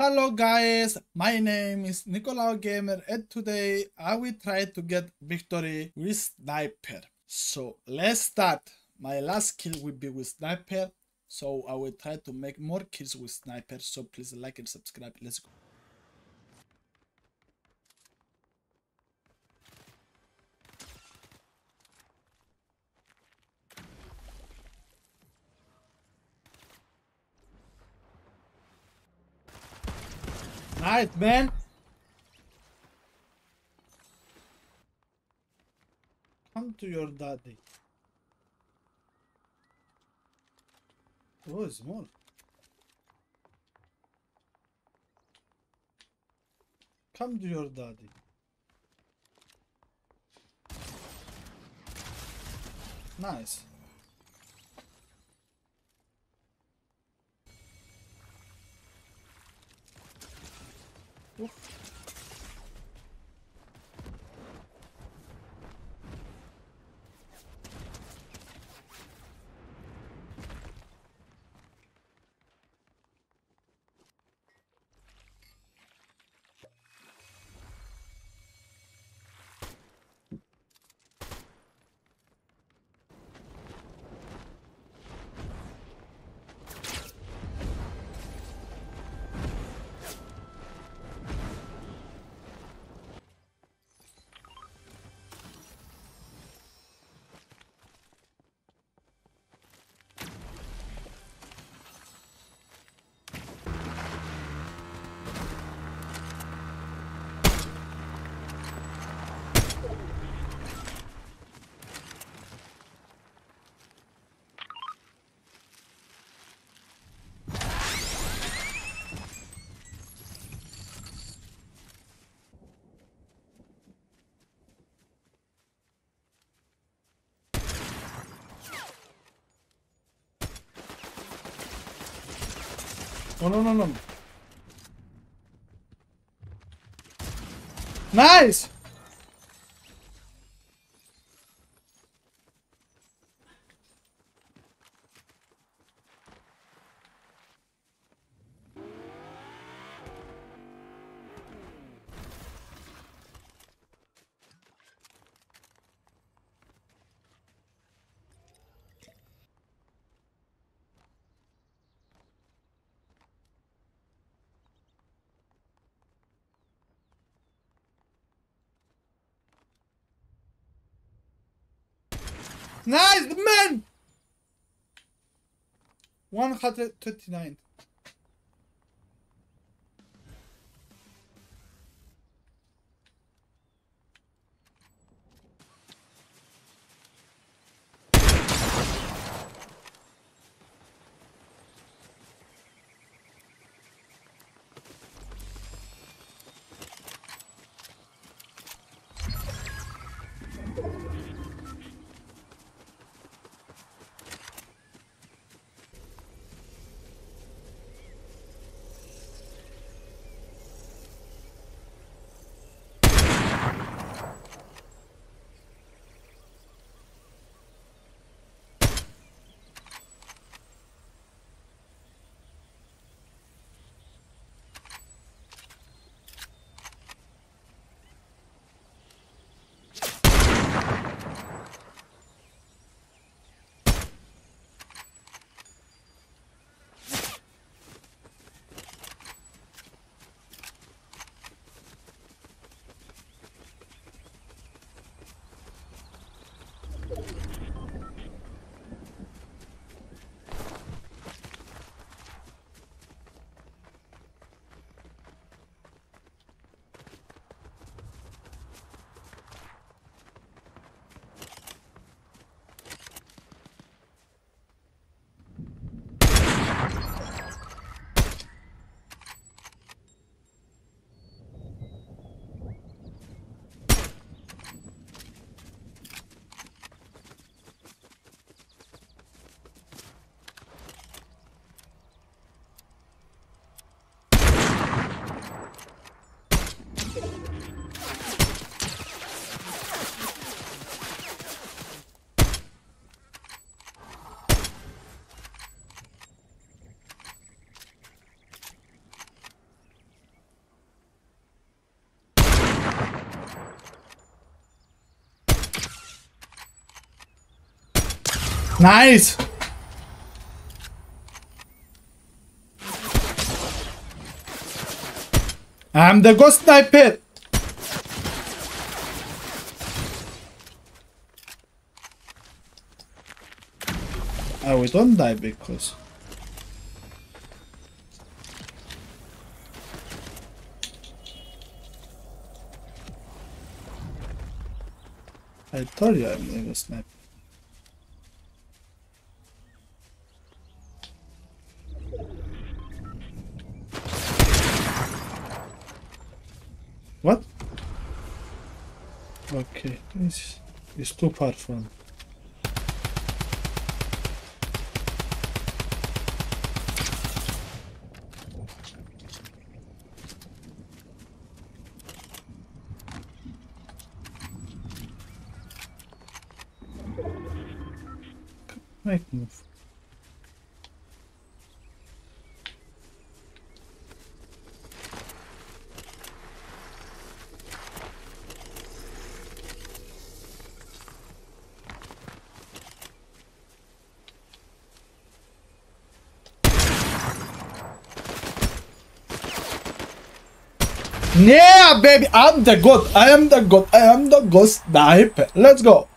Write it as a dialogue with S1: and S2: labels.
S1: Hello guys, my name is Nicolaou Gamer and today I will try to get victory with sniper. So let's start. My last kill will be with sniper, so I will try to make more kills with sniper, so please like and subscribe. Let's go. Nice, man. Come to your daddy. Oh, small. Come to your daddy. Nice. Oof. Oh, no. Nice! Nice, man! 129. Nice. I'm the ghost sniper. Oh, we don't die because I told you I'm the ghost sniper. What? Okay, this is too far from. Make move. Yeah, baby, I'm the god. I am the god. I am the ghost sniper. Let's go.